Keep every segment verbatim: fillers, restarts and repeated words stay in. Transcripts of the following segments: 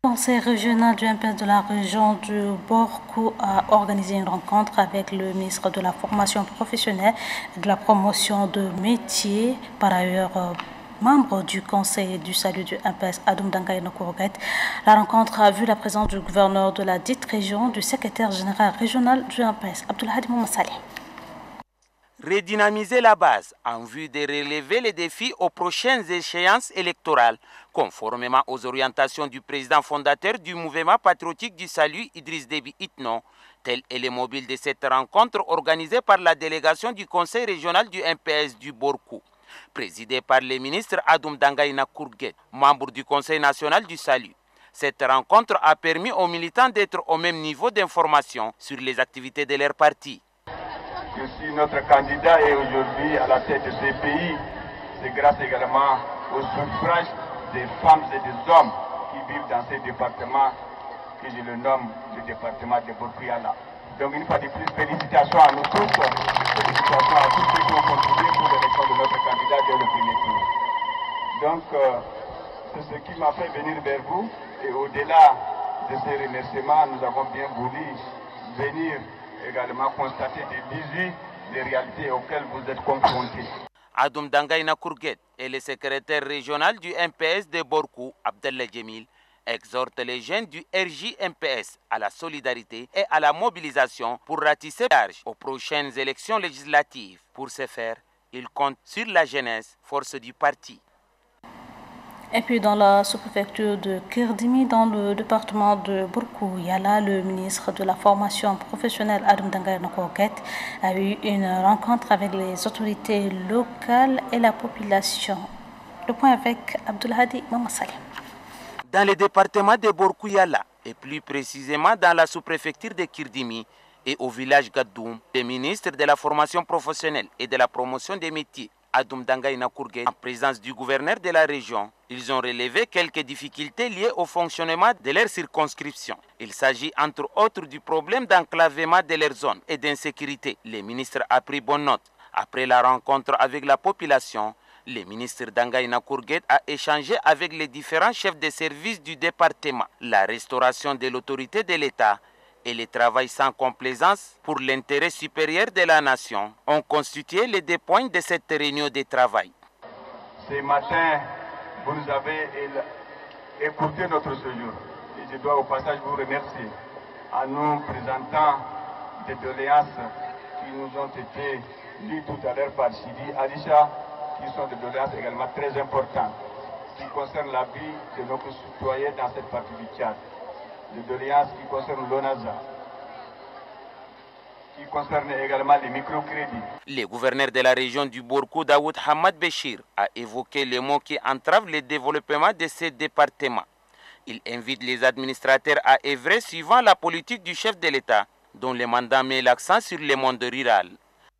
Le conseil régional du M P S de la région du Borkou a organisé une rencontre avec le ministre de la formation professionnelle et de la promotion de métiers, par ailleurs euh, membre du conseil du salut du M P S Adoum Dangaye Nokourguet. La rencontre a vu la présence du gouverneur de la dite région, du secrétaire général régional du M P S, Abdoulhadi Moumassali. Redynamiser la base en vue de relever les défis aux prochaines échéances électorales, conformément aux orientations du président fondateur du mouvement patriotique du salut Idriss Déby Itno. Tel est le mobile de cette rencontre organisée par la délégation du conseil régional du M P S du Borkou, présidée par le ministre Adoum Dangaye Nokourguet, membre du conseil national du salut. Cette rencontre a permis aux militants d'être au même niveau d'information sur les activités de leur parti. Que si notre candidat est aujourd'hui à la tête de ce pays, c'est grâce également au suffrage des femmes et des hommes qui vivent dans ces départements que je le nomme le département de Borkou-Yala. Donc une fois de plus, félicitations à nous tous, félicitations à tous ceux qui ont contribué pour l'élection de notre candidat dès le premier tour. Donc euh, c'est ce qui m'a fait venir vers vous, et au-delà de ces remerciements, nous avons bien voulu venir également constater des visus, des réalités auxquelles vous êtes confrontés. Adoum Dangaye Nokourguet et le secrétaire régional du M P S de Borkou, Abdallah Djemil, exhortent les jeunes du R J M P S à la solidarité et à la mobilisation pour ratisser large aux prochaines élections législatives. Pour ce faire, ils comptent sur la jeunesse, force du parti. Et puis dans la sous-préfecture de Kirdimi, dans le département de Borkou-Yala, le ministre de la formation professionnelle Adoum Dangaye Nokourguet a eu une rencontre avec les autorités locales et la population. Le point avec Abdoulhadi Mamassali. Dans le département de Borkou-Yala, et plus précisément dans la sous-préfecture de Kirdimi et au village Gadoum, le ministre de la formation professionnelle et de la promotion des métiers Adoum Dangaye Nokourguet, en présence du gouverneur de la région, ils ont relevé quelques difficultés liées au fonctionnement de leur circonscription. Il s'agit entre autres du problème d'enclavement de leur zone et d'insécurité. Le ministre a pris bonne note. Après la rencontre avec la population, le ministre Dangaye Nokourguet a échangé avec les différents chefs de service du département. La restauration de l'autorité de l'État et le travail sans complaisance pour l'intérêt supérieur de la nation ont constitué les deux points de cette réunion de travail. Ce matin, vous nous avez écouté notre séjour et je dois au passage vous remercier en nous présentant des doléances qui nous ont été lues tout à l'heure par Sidi Alisha, qui sont des doléances également très importantes qui concernent la vie de nos citoyens dans cette partie du Tchad. Des doléances qui concernent l'ONASA, qui concernent également les microcrédits. Le gouverneur de la région du Borkou, Daoud Hamad Béchir, a évoqué les mots qui entravent le développement de ces départements. Il invite les administrateurs à œuvrer suivant la politique du chef de l'État, dont le mandat met l'accent sur le monde rural.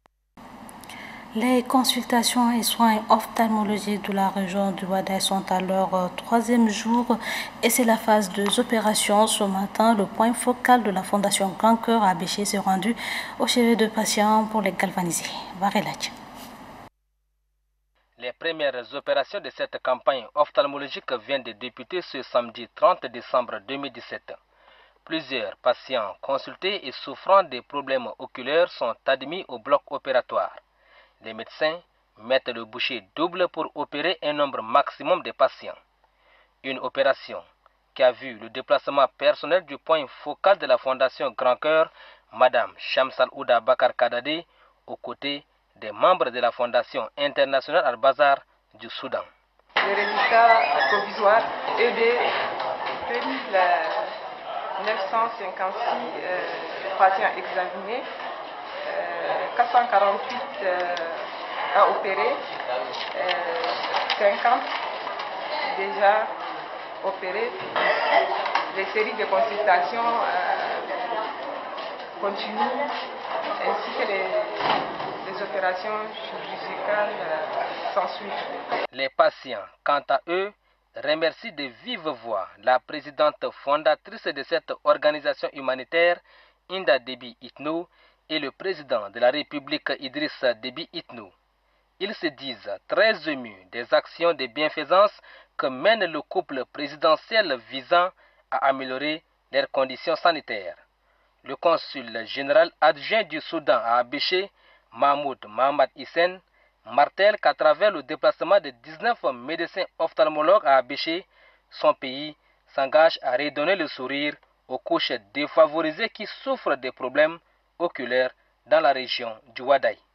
Les consultations et soins ophtalmologiques de la région du Ouaddaï sont à leur euh, troisième jour et c'est la phase des opérations. Ce matin, le point focal de la Fondation Grand Cœur à Béché s'est rendu au chevet de patients pour les galvaniser. Varelach. Les premières opérations de cette campagne ophtalmologique viennent de débuter ce samedi trente décembre deux mille dix-sept. Plusieurs patients consultés et souffrant des problèmes oculaires sont admis au bloc opératoire. Les médecins mettent le bouchée double pour opérer un nombre maximum de patients. Une opération qui a vu le déplacement personnel du point focal de la Fondation Grand Cœur, Madame Shamsal Ouda Bakar Kadade, aux côtés des membres de la Fondation internationale Al-Bazar du Soudan. Les résultats provisoires est de deux mille neuf cent cinquante-six euh, patients examinés. quatre cent quarante-huit euh, à opérer, euh, cinquante déjà opérés. Les séries de consultations euh, continuent, ainsi que les, les opérations chirurgicales euh, s'ensuivent. Les patients, quant à eux, remercient de vive voix la présidente fondatrice de cette organisation humanitaire, Inda Déby Itno, et le président de la République Idriss Déby Itno. Ils se disent très émus des actions de bienfaisance que mène le couple présidentiel visant à améliorer leurs conditions sanitaires. Le consul général adjoint du Soudan à Abéché, Mahmoud Mohamed Hissène, martèle qu'à travers le déplacement de dix-neuf médecins ophtalmologues à Abéché, son pays s'engage à redonner le sourire aux couches défavorisées qui souffrent des problèmes oculaires dans la région du Wadaï.